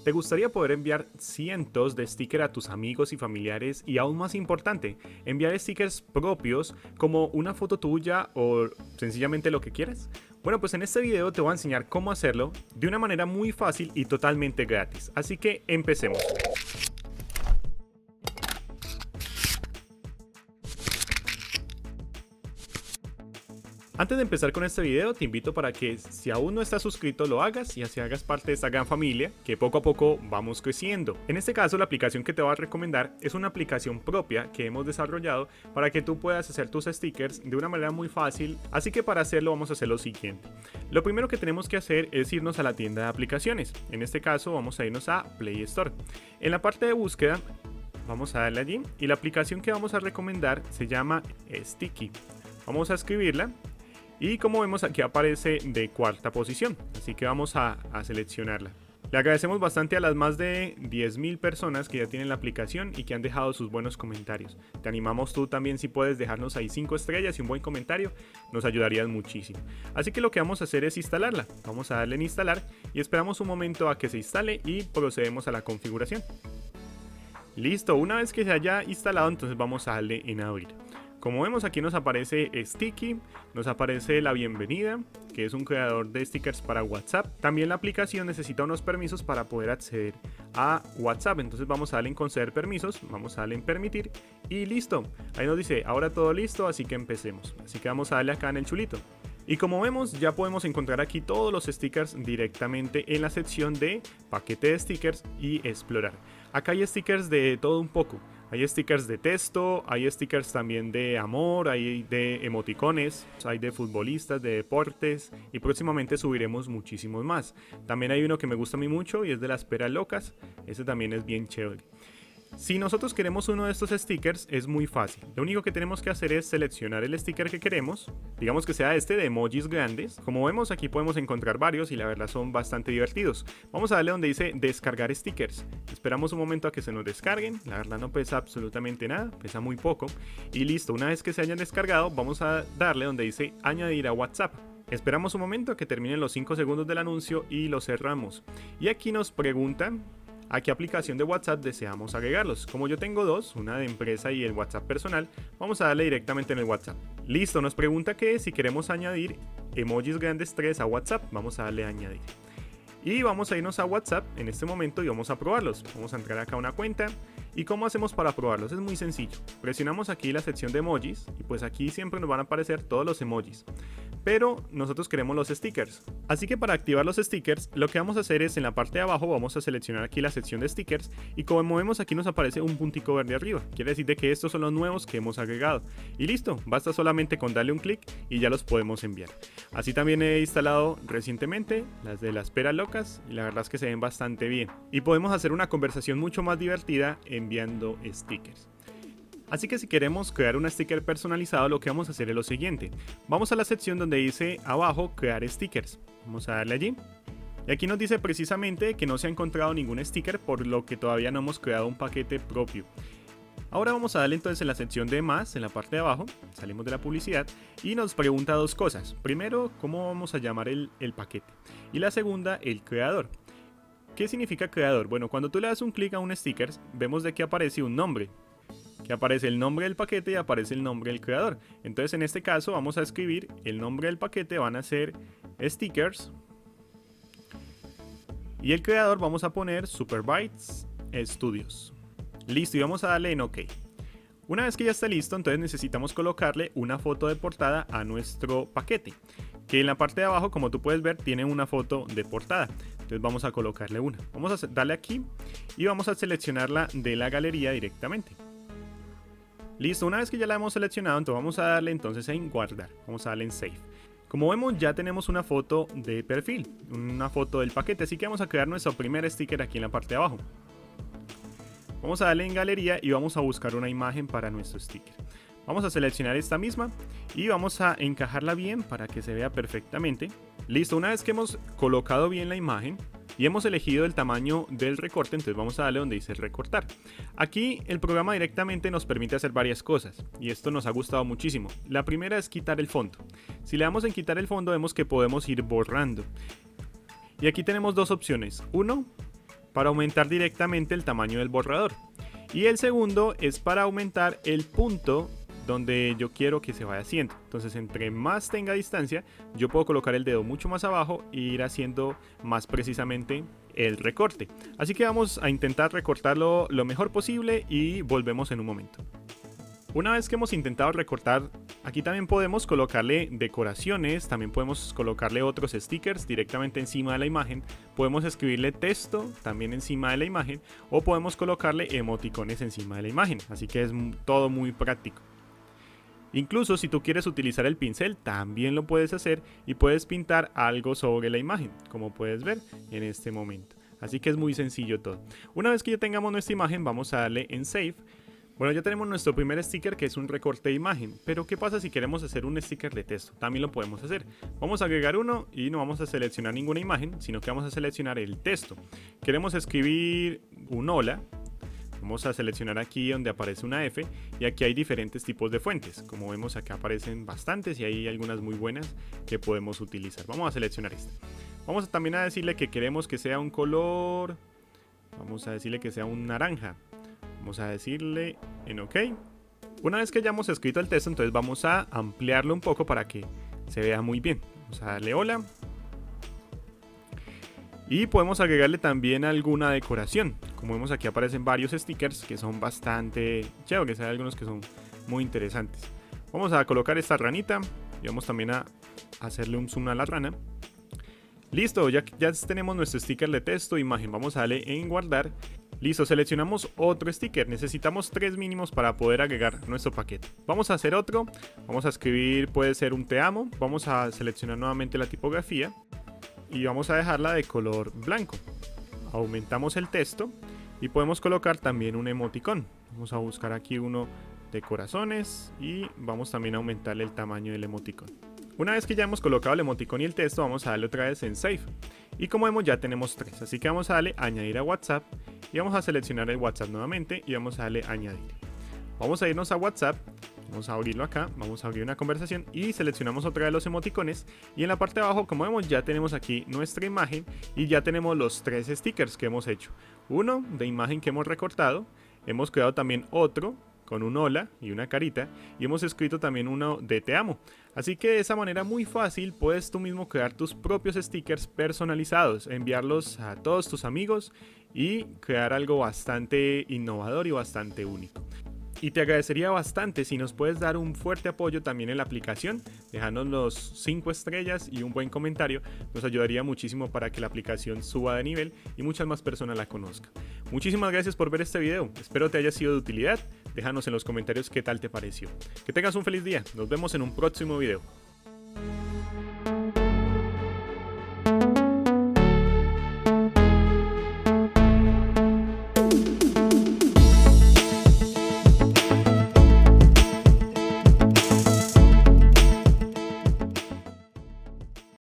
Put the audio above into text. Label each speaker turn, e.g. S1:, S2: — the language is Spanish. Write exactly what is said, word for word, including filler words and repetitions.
S1: ¿Te gustaría poder enviar cientos de stickers a tus amigos y familiares y aún más importante, enviar stickers propios como una foto tuya o sencillamente lo que quieras? Bueno, pues en este video te voy a enseñar cómo hacerlo de una manera muy fácil y totalmente gratis, así que empecemos. Antes de empezar con este video, te invito para que si aún no estás suscrito lo hagas y así hagas parte de esta gran familia que poco a poco vamos creciendo. En este caso, la aplicación que te voy a recomendar es una aplicación propia que hemos desarrollado para que tú puedas hacer tus stickers de una manera muy fácil. Así que para hacerlo vamos a hacer lo siguiente. Lo primero que tenemos que hacer es irnos a la tienda de aplicaciones. En este caso vamos a irnos a Play Store. En la parte de búsqueda vamos a darle allí y la aplicación que vamos a recomendar se llama Sticky. Vamos a escribirla. Y como vemos aquí aparece de cuarta posición, así que vamos a, a seleccionarla. Le agradecemos bastante a las más de diez mil personas que ya tienen la aplicación y que han dejado sus buenos comentarios. Te animamos tú también, si puedes dejarnos ahí cinco estrellas y un buen comentario, nos ayudarías muchísimo. Así que lo que vamos a hacer es instalarla. Vamos a darle en instalar y esperamos un momento a que se instale y procedemos a la configuración. Listo, una vez que se haya instalado entonces vamos a darle en abrir. Como vemos aquí nos aparece Sticky, nos aparece la bienvenida, que es un creador de stickers para WhatsApp. También la aplicación necesita unos permisos para poder acceder a WhatsApp, entonces vamos a darle en conceder permisos, vamos a darle en permitir y listo. Ahí nos dice ahora todo listo, así que empecemos. Así que vamos a darle acá en el chulito. Y como vemos ya podemos encontrar aquí todos los stickers directamente en la sección de paquete de stickers y explorar. Acá hay stickers de todo un poco. Hay stickers de texto, hay stickers también de amor, hay de emoticones, hay de futbolistas, de deportes y próximamente subiremos muchísimos más. También hay uno que me gusta a mí mucho y es de las peras locas, ese también es bien chévere. Si nosotros queremos uno de estos stickers es muy fácil, lo único que tenemos que hacer es seleccionar el sticker que queremos, digamos que sea este de emojis grandes. Como vemos aquí podemos encontrar varios y la verdad son bastante divertidos. Vamos a darle donde dice descargar stickers, esperamos un momento a que se nos descarguen, la verdad no pesa absolutamente nada, pesa muy poco y listo. Una vez que se hayan descargado vamos a darle donde dice añadir a WhatsApp. Esperamos un momento a que terminen los cinco segundos del anuncio y lo cerramos y aquí nos preguntan a qué aplicación de WhatsApp deseamos agregarlos. Como yo tengo dos, una de empresa y el WhatsApp personal, vamos a darle directamente en el WhatsApp. Listo, nos pregunta que si queremos añadir emojis grandes tres a WhatsApp, vamos a darle a añadir. Y vamos a irnos a WhatsApp en este momento y vamos a probarlos. Vamos a entrar acá a una cuenta. ¿Y cómo hacemos para probarlos? Es muy sencillo. Presionamos aquí la sección de emojis y pues aquí siempre nos van a aparecer todos los emojis. Pero nosotros queremos los stickers. Así que para activar los stickers, lo que vamos a hacer es en la parte de abajo vamos a seleccionar aquí la sección de stickers y como movemos aquí nos aparece un puntico verde arriba. Quiere decir de que estos son los nuevos que hemos agregado. Y listo, basta solamente con darle un clic y ya los podemos enviar. Así también he instalado recientemente las de las peras locas y la verdad es que se ven bastante bien. Y podemos hacer una conversación mucho más divertida enviando stickers. Así que si queremos crear un sticker personalizado, lo que vamos a hacer es lo siguiente. Vamos a la sección donde dice abajo crear stickers. Vamos a darle allí. Y aquí nos dice precisamente que no se ha encontrado ningún sticker, por lo que todavía no hemos creado un paquete propio. Ahora vamos a darle entonces en la sección de más, en la parte de abajo, salimos de la publicidad y nos pregunta dos cosas. Primero, ¿cómo vamos a llamar el, el paquete? Y la segunda, el creador. ¿Qué significa creador? Bueno, cuando tú le das un clic a un sticker, vemos de que aparece un nombre. Que aparece el nombre del paquete y aparece el nombre del creador. Entonces en este caso vamos a escribir el nombre del paquete, van a ser stickers. Y el creador vamos a poner Superbytes Studios. Listo, y vamos a darle en OK. Una vez que ya está listo, entonces necesitamos colocarle una foto de portada a nuestro paquete. Que en la parte de abajo, como tú puedes ver, tiene una foto de portada. Entonces vamos a colocarle una. Vamos a darle aquí y vamos a seleccionarla de la galería directamente. Listo, una vez que ya la hemos seleccionado, entonces vamos a darle entonces en guardar, vamos a darle en save. Como vemos ya tenemos una foto de perfil, una foto del paquete, así que vamos a crear nuestro primer sticker aquí en la parte de abajo. Vamos a darle en galería y vamos a buscar una imagen para nuestro sticker. Vamos a seleccionar esta misma y vamos a encajarla bien para que se vea perfectamente. Listo, una vez que hemos colocado bien la imagen y hemos elegido el tamaño del recorte, entonces vamos a darle donde dice recortar. Aquí el programa directamente nos permite hacer varias cosas y esto nos ha gustado muchísimo. La primera es quitar el fondo. Si le damos en quitar el fondo vemos que podemos ir borrando. Y aquí tenemos dos opciones. Uno, para aumentar directamente el tamaño del borrador. Y el segundo es para aumentar el punto donde yo quiero que se vaya haciendo. Entonces, entre más tenga distancia, yo puedo colocar el dedo mucho más abajo e ir haciendo más precisamente el recorte. Así que vamos a intentar recortarlo lo mejor posible y volvemos en un momento. Una vez que hemos intentado recortar, aquí también podemos colocarle decoraciones, también podemos colocarle otros stickers directamente encima de la imagen, podemos escribirle texto también encima de la imagen o podemos colocarle emoticones encima de la imagen, así que es todo muy práctico. Incluso si tú quieres utilizar el pincel, también lo puedes hacer y puedes pintar algo sobre la imagen, como puedes ver en este momento. Así que es muy sencillo todo. Una vez que ya tengamos nuestra imagen, vamos a darle en Save. Bueno, ya tenemos nuestro primer sticker, que es un recorte de imagen, pero ¿qué pasa si queremos hacer un sticker de texto? También lo podemos hacer. Vamos a agregar uno y no vamos a seleccionar ninguna imagen, sino que vamos a seleccionar el texto. Queremos escribir un hola. Vamos a seleccionar aquí donde aparece una F y aquí hay diferentes tipos de fuentes. Como vemos, acá aparecen bastantes y hay algunas muy buenas que podemos utilizar. Vamos a seleccionar esta. Vamos también a decirle que queremos que sea un color, vamos a decirle que sea un naranja. Vamos a decirle en OK. Una vez que hayamos escrito el texto, entonces vamos a ampliarlo un poco para que se vea muy bien. Vamos a darle hola. Y podemos agregarle también alguna decoración. Como vemos, aquí aparecen varios stickers que son bastante chéveres. Hay algunos que son muy interesantes. Vamos a colocar esta ranita y vamos también a hacerle un zoom a la rana. Listo, ya, ya tenemos nuestro sticker de texto, imagen. Vamos a darle en guardar. Listo, seleccionamos otro sticker. Necesitamos tres mínimos para poder agregar nuestro paquete. Vamos a hacer otro. Vamos a escribir, puede ser un te amo. Vamos a seleccionar nuevamente la tipografía y vamos a dejarla de color blanco. Aumentamos el texto y podemos colocar también un emoticón. Vamos a buscar aquí uno de corazones y vamos también a aumentarle el tamaño del emoticón. Una vez que ya hemos colocado el emoticón y el texto, vamos a darle otra vez en Save. Y como vemos, ya tenemos tres, así que vamos a darle añadir a WhatsApp y vamos a seleccionar el WhatsApp nuevamente y vamos a darle añadir. Vamos a irnos a WhatsApp, vamos a abrirlo acá, vamos a abrir una conversación y seleccionamos otra de los emoticones y en la parte de abajo, como vemos, ya tenemos aquí nuestra imagen y ya tenemos los tres stickers que hemos hecho. Uno de imagen que hemos recortado, hemos creado también otro con un hola y una carita y hemos escrito también uno de te amo. Así que de esa manera muy fácil puedes tú mismo crear tus propios stickers personalizados, enviarlos a todos tus amigos y crear algo bastante innovador y bastante único. Y te agradecería bastante si nos puedes dar un fuerte apoyo también en la aplicación, dejándonos cinco estrellas y un buen comentario. Nos ayudaría muchísimo para que la aplicación suba de nivel y muchas más personas la conozcan. Muchísimas gracias por ver este video, espero te haya sido de utilidad. Déjanos en los comentarios qué tal te pareció. Que tengas un feliz día, nos vemos en un próximo video.